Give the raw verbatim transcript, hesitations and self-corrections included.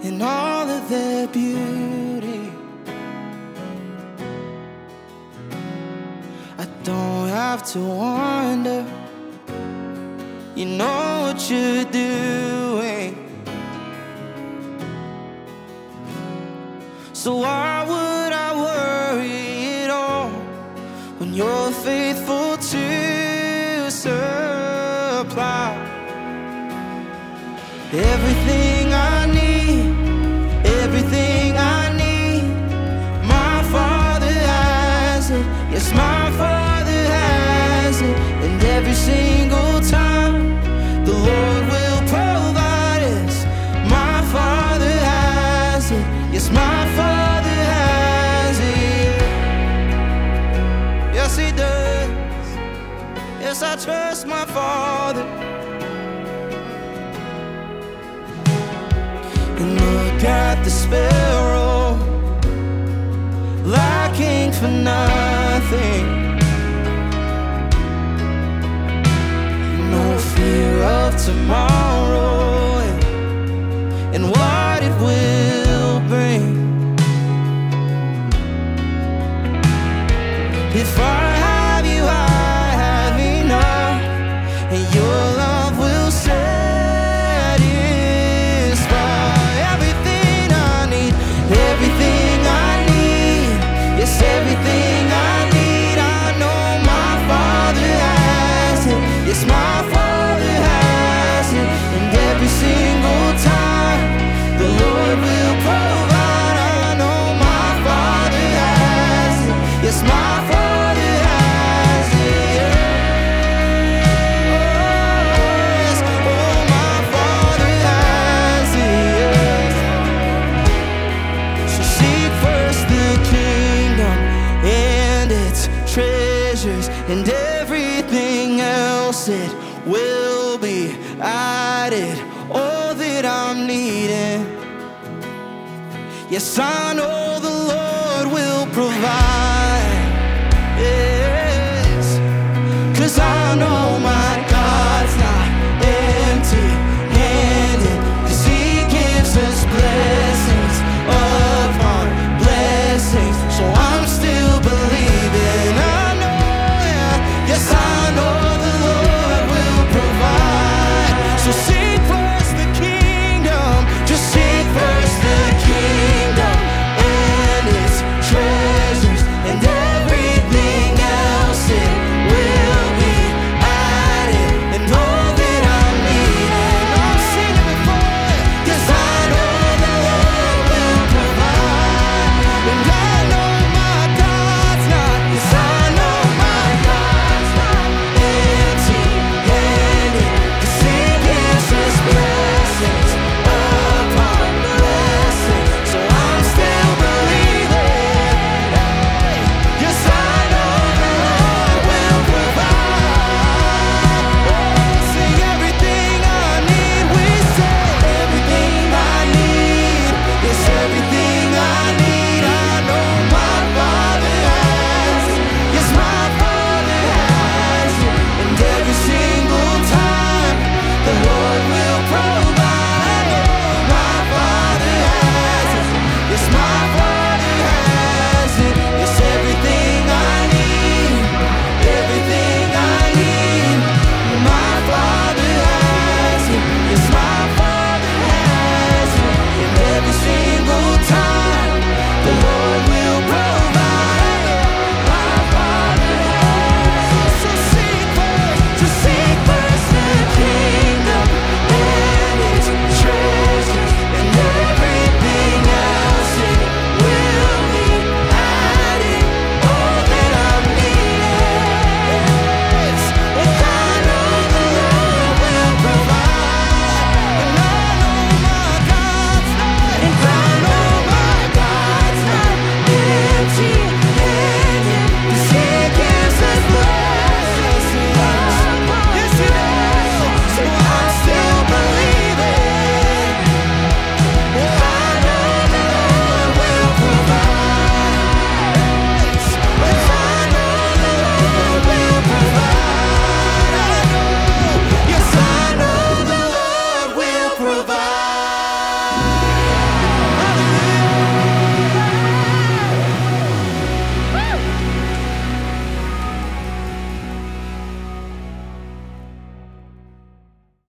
in all of their beauty. I don't have to wonder, you know what you're doing. So why would I worry at all when you're faithful to supply everything I need, everything I need? My Father has it, yes, my Father has it. And every single time the Lord will provide us. My Father has it, yes, my Father has it. Yes, He does. Yes, I trust my Father. And look at the sparrow, lacking for nothing. No fear of tomorrow and what it will bring. If I have you, I have enough, and your love will satisfy everything I need, everything I need, yes, everything I need. I know my Father has it, yes, my Father has it. And every single time the Lord will provide. I know my Father has it, yes, my Father has it, yes. Oh, my Father has it, yes. So seek first the kingdom and its treasures, and everything else it will be added. All that I'm needing, yes, I know the Lord will provide. Yes, 'cause I know my God's not empty-handed, 'cause He gives us blessings.